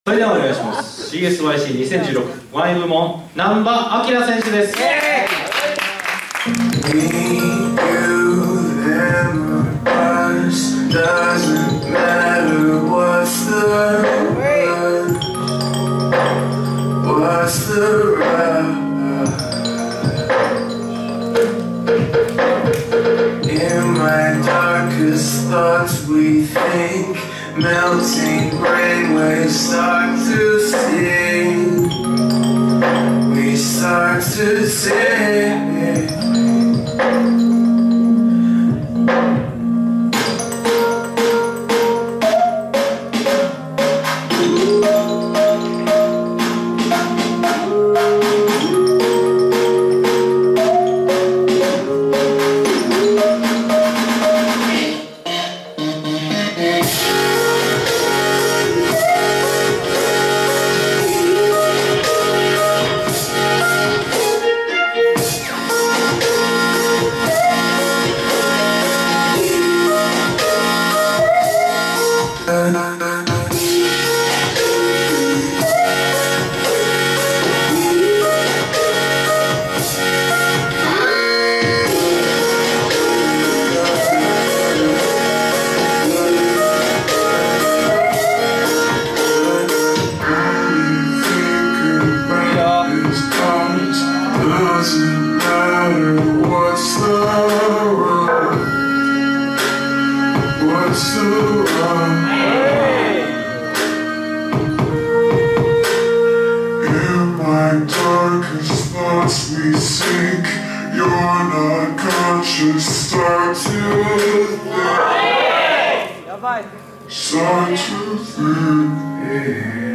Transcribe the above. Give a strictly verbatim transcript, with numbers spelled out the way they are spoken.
それではお願いします。 シーエスワイシーにせんじゅうろく ワイン部門難波明選手です。 Doesn't matter what's the word, what's the rub. In my darkest thoughts we think, melting brainwaves start to sing. We start to sing. Doesn't matter what's the wrong, what's the wrong. In my darkest thoughts we sink. You're not conscious, start to think, start to think.